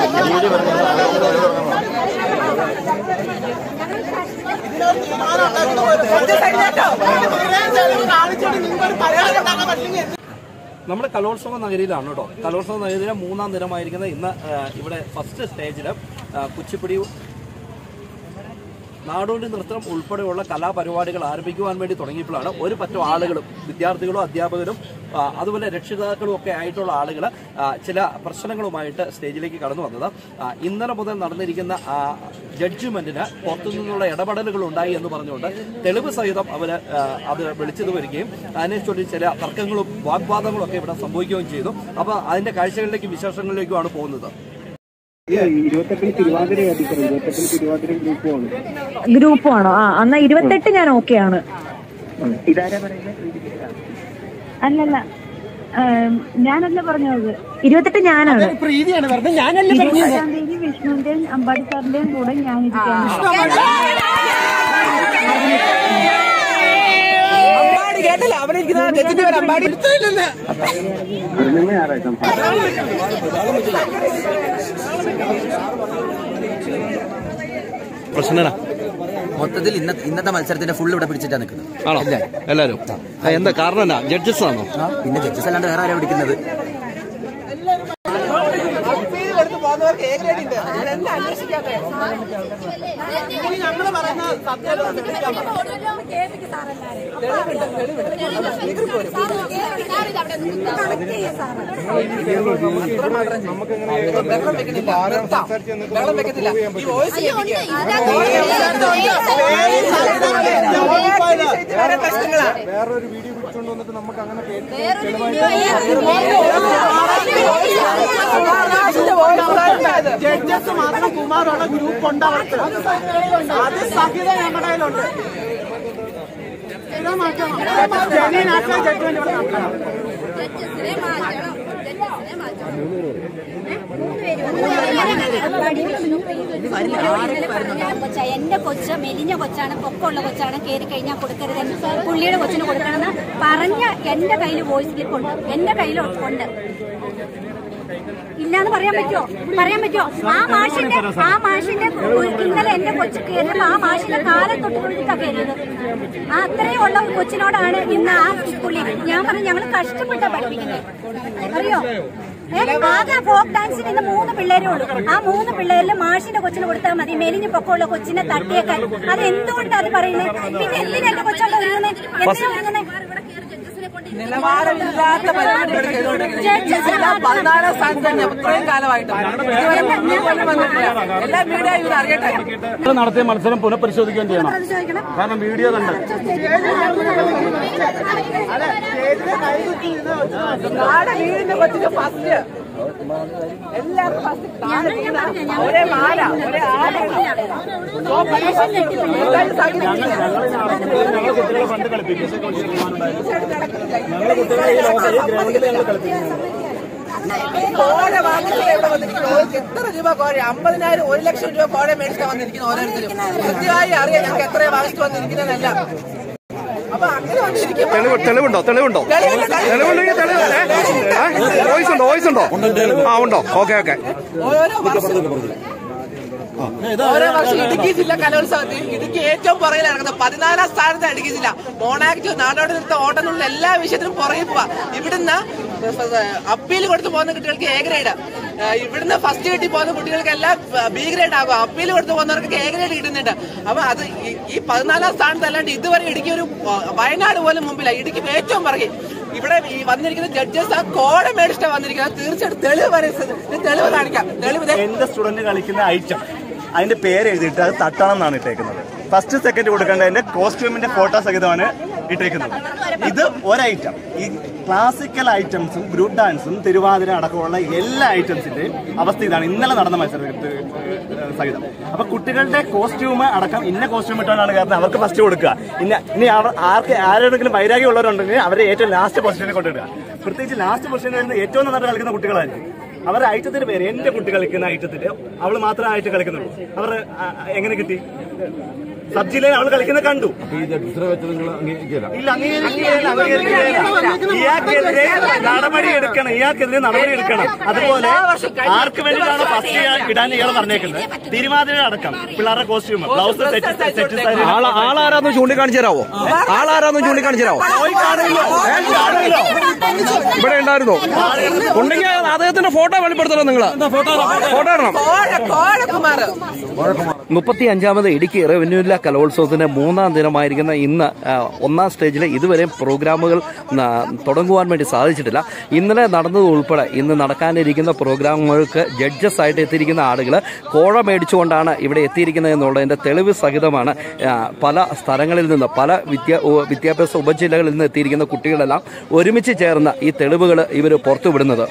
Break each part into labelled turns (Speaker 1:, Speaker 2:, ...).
Speaker 1: നമ്മുടെ കലോത്സവ നഗരിയിലാണ് കേട്ടോ. കലോത്സവ നഗരിയിലെ 3ാം ദിനമായിരിക്കുന്ന ഇന്ന് ഇവിടെ ഫസ്റ്റ് സ്റ്റേജിൽ കുച്ചിപ്പുടി, നാടോടി നൃത്തം ഉൾപ്പെടെയുള്ള കലാപരിപാടികൾ ആരംഭിക്കുവാൻ വേണ്ടി തുടങ്ങിയപ്പോഴാണ് ഒരു പറ്റം ആളുകളും വിദ്യാർത്ഥികളും അധ്യാപകരും അതുപോലെ രക്ഷിതാക്കളും ഒക്കെ ആയിട്ടുള്ള ആളുകൾ ചില പ്രശ്നങ്ങളുമായിട്ട് സ്റ്റേജിലേക്ക് കടന്നു വന്നത്. ഇന്നലെ മുതൽ നടന്നിരിക്കുന്ന ജഡ്ജ്മെന്റിന് പുറത്തുനിന്നുള്ള ഇടപെടലുകൾ ഉണ്ടായി എന്ന് പറഞ്ഞുകൊണ്ട് തെളിവ് സഹിതം അത് വിളിച്ചത് വരികയും അതിനെ ചൊല്ലി ചില തർക്കങ്ങളും വാഗ്വാദങ്ങളും ഒക്കെ ഇവിടെ സംഭവിക്കുകയും ചെയ്തു. അപ്പോൾ അതിന്റെ കാഴ്ചകളിലേക്കും വിശേഷങ്ങളിലേക്കുമാണ് പോകുന്നത്.
Speaker 2: ഗ്രൂപ്പാണോ? എന്നാ 28 ഞാൻ ഓക്കെയാണ്. അല്ലല്ല, ഞാനല്ല പറഞ്ഞത്. 28 ഞാനാണ്. 28-ാം തീയതി വിഷ്ണുവിന്റെയും അമ്പാടി സാറിന്റെയും കൂടെ ഞാനിരിക്കുകയാണ്.
Speaker 3: മൊത്തത്തിൽ ഇന്നത്തെ മത്സരത്തിന്റെ ഫുൾ ഇവിടെ പിടിച്ചിട്ടാണ് നിൽക്കുന്നത്
Speaker 1: എല്ലാവരും. എന്താ കാരണം? ജഡ്ജസ് ആണോ?
Speaker 3: പിന്നെ ജഡ്ജസ് അല്ലാണ്ട് വേറെ ആരാ പിടിക്കുന്നത്?
Speaker 4: വേറൊരു വീഡിയോ പിടിച്ചോണ്ട് വന്നിട്ട് നമുക്ക് അങ്ങനെ ജഡ്ജസ് മാത്രം കുമാറുള്ള ഗ്രൂപ്പ് ഉണ്ട് അവർക്ക്. അത് സഹിത ഞങ്ങളുടെ കയ്യിലുണ്ട്.
Speaker 5: എന്റെ കൊച്ച് മെലിഞ്ഞ കൊച്ചാണ്, പൊക്കമുള്ള കൊച്ചാണ്, കയറി കഴിഞ്ഞാൽ കൊടുക്കരുതെന്ന് പുള്ളിയുടെ കൊച്ചിന് കൊടുക്കണമെന്ന് പറഞ്ഞ എന്റെ കയ്യിൽ വോയിസ് ക്ലിപ്പ് ഉണ്ട്, എന്റെ കയ്യിലുണ്ട്. ഇല്ലാന്ന് പറയാൻ പറ്റുമോ? ആ മാഷിന്റെ ഇന്നലെ എന്റെ കൊച്ചു കയറിയപ്പോ ആ മാഷിന്റെ കാലം തൊട്ട് കുഴിക്കാ കയറിയത്. അത്രയും ഉള്ള കൊച്ചിനോടാണ് ഇന്ന് ആ പുള്ളി. ഞാൻ പറഞ്ഞു ഞങ്ങൾ കഷ്ടപ്പെട്ടാ പഠിപ്പിക്കുന്നത്, അറിയോ? ആകെ ഫോക്ക് ഡാൻസിന് ഇന്ന് 3 പിള്ളേരേ ഉള്ളൂ. ആ 3 പിള്ളേരിൽ മാഷിന്റെ കൊച്ചിന് കൊടുത്താൽ മതി. മെലിഞ്ഞ് പൊക്കമുള്ള കൊച്ചിനെ തട്ടിയേക്കാൻ. അത് എന്തുകൊണ്ടാണ് അത് പറയുന്നത്? പിന്നെ എന്തിനാ എന്റെ കൊച്ചുള്ള ഒരുങ്ങുന്നത്? എന്തിനാ ഒരുങ്ങുന്നത്?
Speaker 6: നിലവാരമില്ലാത്ത പരിപാടികൾ ചെയ്തുകൊണ്ടിരിക്കുന്നത് 14 സ്ഥാനത്ത് തന്നെ ഇത്രയും കാലമായിട്ട് എല്ലാ മീഡിയ ഇവർ അറിയട്ടെ.
Speaker 4: നടത്തിയ മത്സരം പുനഃപരിശോധിക്കുകയും ചെയ്യണം. കാരണം വീഡിയോ കണ്ട്
Speaker 6: വീടിന്റെ കൊച്ചിന് ഫസ്റ്റ് എല്ലാവർക്കും ഒരേ മാല ഒരേ
Speaker 4: കുട്ടികളെ പണ്ട് കളിപ്പിക്കും.
Speaker 6: കോഴ വാങ്ങിച്ചിട്ട് എവിടെ വന്നിരിക്കുന്നു? എത്ര രൂപ കോഴ? 50,000 1 ലക്ഷം രൂപ കോഴ മേടിച്ചാൽ വന്നിരിക്കുന്നു ഓരോരുത്തരും. കൃത്യമായി അറിയാം ഞങ്ങൾക്ക് എത്ര വാങ്ങിച്ചു വന്നിരിക്കുന്നതല്ല. അപ്പൊ അങ്ങനെ വന്നിരിക്കും.
Speaker 1: തെളിവുണ്ടോ? വോയിസ് ഉണ്ടോ? ഉണ്ടോ? ഓക്കെ.
Speaker 6: ഓരോ വർഷം ഇടുക്കി ജില്ല കലോത്സവത്തിൽ ഇടുക്കി ഏറ്റവും പുറകിൽ ഇറങ്ങുന്നത് 14ാം സ്ഥാനത്ത് ഇടുക്കി ജില്ല. മോണാക്ട്, നാടോടി നൃത്തം, ഓട്ടനുള്ള എല്ലാ വിഷയത്തിലും പുറകിൽ പോവാ. ഇവിടുന്ന് അപ്പീൽ കൊടുത്ത് പോകുന്ന കുട്ടികൾക്ക് എ ഗ്രേഡ്, ഇവിടുന്ന് ഫസ്റ്റ് കിട്ടി പോകുന്ന കുട്ടികൾക്കെല്ലാം ബി ഗ്രേഡ് ആകും. അപ്പീൽ കൊടുത്ത് പോകുന്നവർക്ക് എ ഗ്രേഡ് കിട്ടുന്നുണ്ട്. അപ്പൊ അത് ഈ 14ാം സ്ഥാനത്ത് അല്ലാണ്ട് ഇതുവരെ ഇടുക്കി ഒരു വയനാട് പോലും മുമ്പിലാണ്. ഇടുക്കി ഏറ്റവും പുറകിൽ. ഇവിടെ ഈ വന്നിരിക്കുന്ന ജഡ്ജസ് ആ കോഴ മേടിച്ചിട്ടാണ് വന്നിരിക്കുന്നത്. തീർച്ചയായിട്ടും തെളിവ് കാണിക്കാം.
Speaker 4: എന്റെ സ്റ്റുഡന്റ് കളിക്കുന്ന ഐറ്റം അതിന്റെ പേര് എഴുതിയിട്ട് അത് തട്ടണം എന്നാണ് ഇട്ടേക്കുന്നത്. ഫസ്റ്റ് സെക്കൻഡ് കൊടുക്കേണ്ടതിന്റെ കോസ്റ്റ്യൂമിന്റെ ഫോട്ടോ സഹിതമാണ് ഇട്ടേക്കുന്നത്. ഇത് ഒരൈറ്റം. ഈ ക്ലാസിക്കൽ ഐറ്റംസും ഗ്രൂപ്പ് ഡാൻസും തിരുവാതിര അടക്കമുള്ള എല്ലാ ഐറ്റംസിന്റെയും അവസ്ഥ ഇതാണ്. ഇന്നലെ നടന്ന മത്സരത്തിൽ സഹിതം. അപ്പൊ കുട്ടികളുടെ കോസ്റ്റ്യൂം അടക്കം ഇന്ന കോസ്റ്റ്യൂം ഇട്ടാണ് കാരണം അവർക്ക് ഫസ്റ്റ് കൊടുക്കുക. ഇനി ആരെങ്കിലും വൈരാഗ്യം ഉള്ളവരുണ്ടെങ്കിൽ അവരെ ഏറ്റവും ലാസ്റ്റ് പൊസിഷനിൽ കൊണ്ടിടുക. പ്രത്യേകിച്ച് ലാസ്റ്റ് പൊസിഷനിൽ വരുന്ന ഏറ്റവും നന്നായിട്ട് കളിക്കുന്ന കുട്ടികളായിരിക്കും. അവരുടെ ഐറ്റത്തിന്റെ പേര് എന്റെ കുട്ടി കളിക്കുന്ന ഐറ്റത്തിന്റെ അവള് മാത്രമേ ആയിട്ട് കളിക്കുന്നുള്ളൂ. അവർ എങ്ങനെ കിട്ടി? സബ് ജില്ലയിൽ അവൾ കളിക്കുന്നത് കണ്ടു. ഇല്ല, ഇയാൾക്കെതിരെ നടപടി എടുക്കണം. അതുപോലെ ആർക്ക് വേണ്ടിയിട്ടാണ് ഫസ്റ്റ് ഇടാൻ ഇയാൾ പറഞ്ഞേക്കുന്നത്? തിരുവാതിര അടക്കം പിള്ളേരുടെ കോസ്റ്റ്യൂം, ബ്ലൗസ്,
Speaker 1: ആളാരാന്ന് ചൂണ്ടിക്കാണിച്ചു തരാവോ? ഇവിടെ ഉണ്ടായിരുന്നോ? ഉണ്ടെങ്കിൽ അദ്ദേഹത്തിന്റെ ഫോട്ടോ വെളിപ്പെടുത്തണം. നിങ്ങൾ ഫോട്ടോ ഇടണം. 35ാമത് ഇടുക്കി റവന്യൂ ജില്ലാ കലോത്സവത്തിന്റെ 3ാം ദിനമായിരിക്കുന്ന ഇന്ന് 1ാം സ്റ്റേജിൽ ഇതുവരെ പ്രോഗ്രാമുകൾ തുടങ്ങുവാൻ വേണ്ടി സാധിച്ചിട്ടില്ല. ഇന്നലെ നടന്നത് ഉൾപ്പെടെ ഇന്ന് നടക്കാനിരിക്കുന്ന പ്രോഗ്രാമുകൾക്ക് ജഡ്ജസ് ആയിട്ട് എത്തിയിരിക്കുന്ന ആളുകൾ കോഴ മേടിച്ചുകൊണ്ടാണ് ഇവിടെ എത്തിയിരിക്കുന്നത് എന്നുള്ളതിന്റെ തെളിവ് സഹിതമാണ് പല സ്ഥലങ്ങളിൽ നിന്ന്, പല വിദ്യാഭ്യാസ ഉപജില്ലകളിൽ നിന്ന് എത്തിയിരിക്കുന്ന കുട്ടികളെല്ലാം ഒരുമിച്ച് ചേർന്ന് ഈ തെളിവുകൾ ഇവർ പുറത്തുവിടുന്നത്.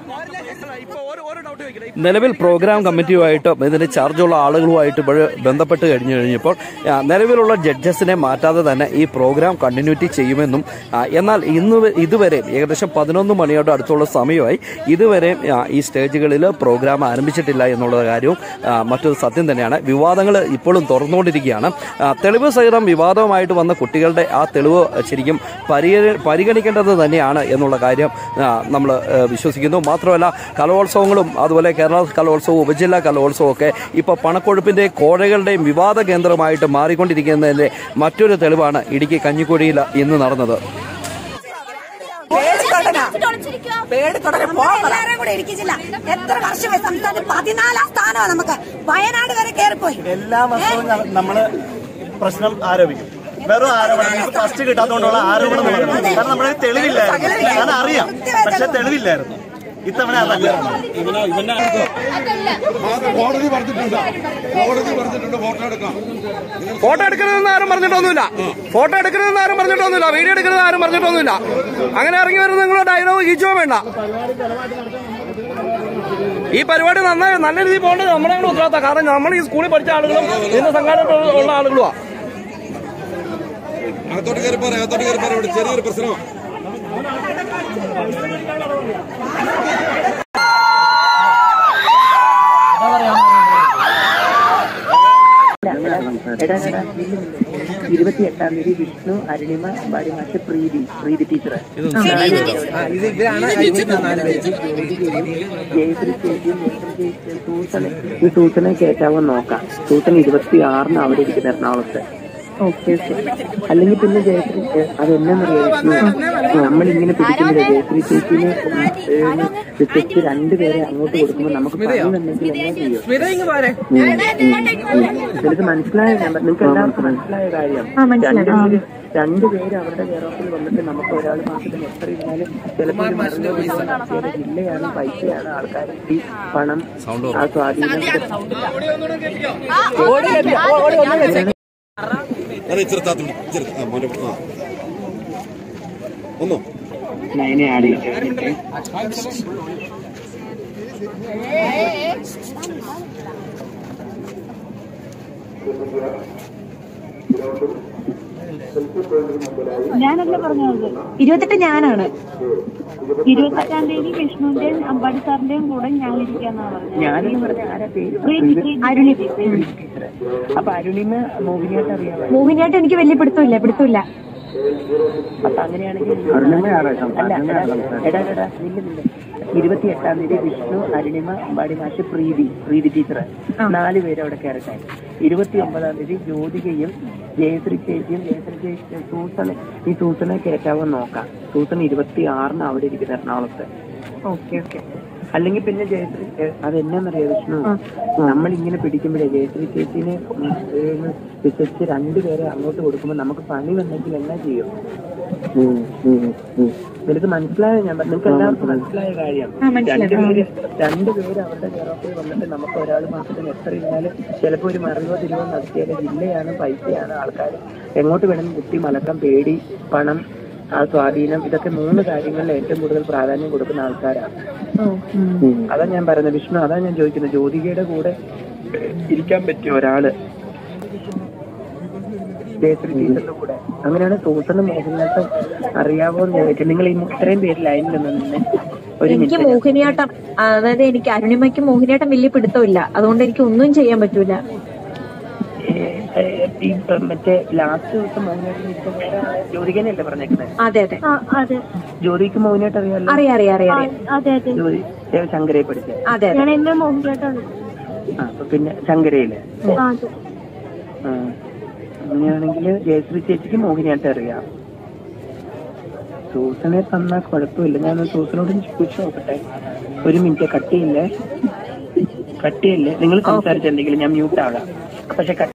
Speaker 1: നിലവിൽ പ്രോഗ്രാം കമ്മിറ്റിയുമായിട്ട് ഇതിന് ചാർജുള്ള ആളുകളുമായിട്ട് ഇപ്പോൾ ബന്ധപ്പെട്ട് കഴിഞ്ഞപ്പോൾ നിലവിലുള്ള ജഡ്ജസിനെ മാറ്റാതെ തന്നെ ഈ പ്രോഗ്രാം കണ്ടിന്യൂറ്റി ചെയ്യുമെന്നും, എന്നാൽ ഇതുവരെ ഏകദേശം 11 മണിയോട് അടുത്തുള്ള സമയമായി ഇതുവരെ ഈ സ്റ്റേജുകളിൽ പ്രോഗ്രാം ആരംഭിച്ചിട്ടില്ല എന്നുള്ള കാര്യവും മറ്റൊരു സത്യം തന്നെയാണ്. വിവാദങ്ങൾ ഇപ്പോഴും തുറന്നുകൊണ്ടിരിക്കുകയാണ്. തെളിവ് സഹിതം വിവാദമായിട്ട് വന്ന കുട്ടികളുടെ ആ തെളിവ് ശരിക്കും പരിഗണിക്കേണ്ടത് തന്നെയാണ് എന്നുള്ള കാര്യം നമ്മൾ വിശ്വസിക്കുന്നു. മാത്രമല്ല കലോത്സവങ്ങളും അതുപോലെ കേരള കലോത്സവവും ഉപജില്ലാ കലോത്സവവും ഒക്കെ ഇപ്പോൾ പണക്കൊഴുപ്പിന്റെയും കോഴകളുടെയും വിവാദ കേന്ദ്രമായിട്ട് മാറിക്കൊണ്ടിരിക്കുന്നതിന്റെ മറ്റൊരു തെളിവാണ് ഇടുക്കി കഞ്ഞിക്കുഴിയിൽ ഇന്ന് നടന്നത്.
Speaker 5: എത്ര വർഷമായി സംസ്ഥാനത്ത് 14ാം സ്ഥാനമാണ്. നമുക്ക് വയനാട് വരെ കയറിപ്പോയി.
Speaker 4: എല്ലാ വർഷവും നമ്മള് പ്രശ്നം ആരോപിക്കും. വെറും ആരോപണം, ഫസ്റ്റ് കിട്ടാത്തതുകൊണ്ടുള്ള ആരോപണം. കാരണം നമ്മുടെ തെളിവില്ലായിരുന്നു. കാരണം അറിയാം, പക്ഷെ തെളിവില്ലായിരുന്നു. ഇത്തവണ അതല്ല.
Speaker 1: ഫോട്ടോ എടുക്കരുതെന്ന് ആരും പറഞ്ഞിട്ടൊന്നുമില്ല. വീഡിയോ എടുക്കുന്നത് ആരും പറഞ്ഞിട്ടൊന്നുമില്ല. അങ്ങനെ ഇറങ്ങി വരുന്ന നിങ്ങളുടെ ഡയലോഗ് ഈച്ചോ വേണ്ട. ഈ പരിപാടി നന്നായി നല്ല രീതിയിൽ പോകേണ്ടത് നമ്മുടെ ഉത്തരവാദിത്തം. കാരണം നമ്മൾ ഈ സ്കൂളിൽ പഠിച്ച ആളുകളും ഇതിന്റെ സംഘാടനത്തിലുള്ള ആളുകളുമാണ്.
Speaker 7: അകത്തോട്ട് കയറി പറയാം, ഇവിടെ ചെറിയൊരു പ്രശ്നമാണ്.
Speaker 8: എടാ 28ാം തീയതി വിഷ്ണു, അരുണിമ, ബാടിമാഷ്, പ്രീതി ടീച്ചർ, സൂസനെ കയറ്റാവോ നോക്കാം. സൂസൻ 26-ന് അവിടെ ഇരിക്കുന്ന എറണാകുളത്ത്. ഓക്കെ. അല്ലെങ്കിൽ പിന്നെ ജയശ്രീ അതെന്നറിയാം, നമ്മളിങ്ങനെ പിടിക്കുന്നില്ല. ജയശ്രീ ചേച്ചിന് വിശ്വസിച്ച് 2 പേരെ അങ്ങോട്ട് കൊടുക്കുമ്പോൾ നമുക്ക് പറഞ്ഞിട്ടുണ്ടെങ്കിൽ എന്നാ ചെയ്യും? നിനക്ക് മനസ്സിലായ നിങ്ങൾക്ക് എല്ലാവർക്കും മനസ്സിലായ കാര്യം. 2 പേര് അവരുടെ കേരളത്തിൽ വന്നിട്ട് നമുക്ക് ഒരാൾ മാസത്തിന് എത്ര ഇരുന്നാലും ചിലപ്പോൾ ജില്ലയാണ്, പൈസയാണ്, ആൾക്കാർ, പണം, ആ സ്വാധീനം. നയനെ ആടി
Speaker 2: ഞാനല്ല പറഞ്ഞത്. 28 ഞാനാണ്. 28ാം തീയതി വിഷ്ണുവിന്റെയും അമ്പാടി സാറിന്റെയും കൂടെ ഞാൻ ഇരിക്കാന്നാണ് പറഞ്ഞത്.
Speaker 8: ഞാനെന്ന് പറഞ്ഞ ആരാ പേര്?
Speaker 2: അരുണി.
Speaker 8: അപ്പൊ അരുണിമ മോഹിനിയാട്ടം അറിയാമോ?
Speaker 2: മോഹിനിയാട്ടം എനിക്ക് വലിയ പിടുത്തമില്ല.
Speaker 8: അപ്പൊ അങ്ങനെയാണെങ്കിൽ അല്ല, എടാ 28ാം തീയതി വിഷ്ണു, അരുണിമ, ബാടിമാഷ്, പ്രീതി ടീച്ചർ 4 പേര് അവിടെ കയറട്ടെ. 29ാം തീയതി ജ്യോതികയും ജയശ്രീ ചേച്ചിയും സൂസനെ കയറ്റാവോ നോക്കാം. സൂസൻ 26-ന് അവിടെ ഇരിക്കുന്ന എറണാകുളത്ത്.
Speaker 2: ഓക്കെ.
Speaker 8: അല്ലെങ്കിൽ പിന്നെ ജയശ്രീ അതെന്നറിയാം വിഷ്ണു, നമ്മളിങ്ങനെ പിടിക്കുമ്പോഴേ ജയശ്രീ ചേച്ചിനെ വിശ്വസിച്ച് 2 പേരെ അങ്ങോട്ട് കൊടുക്കുമ്പോൾ നമുക്ക് പണി വന്നെങ്കിൽ എന്നാ ചെയ്യും? നിനക്ക് മനസ്സിലായ നിങ്ങൾക്ക് എല്ലാവർക്കും മനസ്സിലായ കാര്യം. 2 പേര് അവരുടെ കേരളത്തിൽ വന്നിട്ട് നമുക്ക് ഒരാൾ മാസത്തിന് എത്ര ഇരുന്നാലും ചിലപ്പോൾ ഒരു മറിവോ തിരിവോ നടത്തിയാൽ ജില്ലയാണ്, പൈസയാണ്, ആൾക്കാർ എങ്ങോട്ട് വേണമെങ്കിൽ കുത്തി മലക്കം, പേടി, പണം, ആ സ്വാധീനം, ഇതൊക്കെ 3 കാര്യങ്ങളിൽ ഏറ്റവും കൂടുതൽ പ്രാധാന്യം കൊടുക്കുന്ന ആൾക്കാരാണ്. അതാ ഞാൻ പറയുന്നത് വിഷ്ണു. അതാ ഞാൻ ചോദിക്കുന്നത്, ജ്യോതികയുടെ കൂടെ ഇരിക്കാൻ പറ്റിയ ഒരാള് ജയശ്രീ ടീച്ചറിന്റെ കൂടെ. അങ്ങനെയാണ് സൂസന് മോഹിനിയാട്ടം അറിയാവോ എന്ന് ചോദിച്ചത്. നിങ്ങൾ ഈ ഇത്രയും പേര് ലൈനിൽ നിന്ന്
Speaker 2: എനിക്ക് മോഹിനിയാട്ടം, അതായത് എനിക്ക് അരുണിമയ്ക്ക് മോഹിനിയാട്ടം വലിയ പിടുത്തമില്ല. അതുകൊണ്ട് എനിക്ക് ഒന്നും ചെയ്യാൻ പറ്റൂല.
Speaker 8: ഈ മറ്റേ ലാസ്റ്റ് ദിവസം മോഹിനിയാട്ടം ഇപ്പൊ വേറെ ആളെ ജ്യോതികനല്ലേ പറഞ്ഞേക്കുന്നത്?
Speaker 2: അതെ അതെ
Speaker 5: അതെ
Speaker 8: ജ്യോതിക്ക് മോഹിനിയാട്ടം അറിയാമല്ലോ.
Speaker 2: അറിയാം
Speaker 5: അതെ അതെ
Speaker 8: ജ്യോതി ശങ്കരയെ പഠിച്ചത്.
Speaker 2: അതെ
Speaker 5: ഞാൻ എന്നെ മോഹിനിയാട്ടാണ്.
Speaker 8: അപ്പൊ പിന്നെ ശങ്കരയില്
Speaker 5: അതെ.
Speaker 8: അങ്ങനെയാണെങ്കിൽ ജയശ്രീ ചേച്ചിക്ക് മോഹിനിയാട്ടം അറിയാം. സൂസനെ തന്നാൽ കുഴപ്പമില്ല. ഞാൻ സൂസനോട് ചോദിച്ചു നോക്കട്ടെ. ഒരു മിനിറ്റ്, കട്ടിയില്ലേ നിങ്ങൾ സംസാരിച്ചെന്തെങ്കിലും ഞാൻ മ്യൂട്ട് ആകാം. പക്ഷെ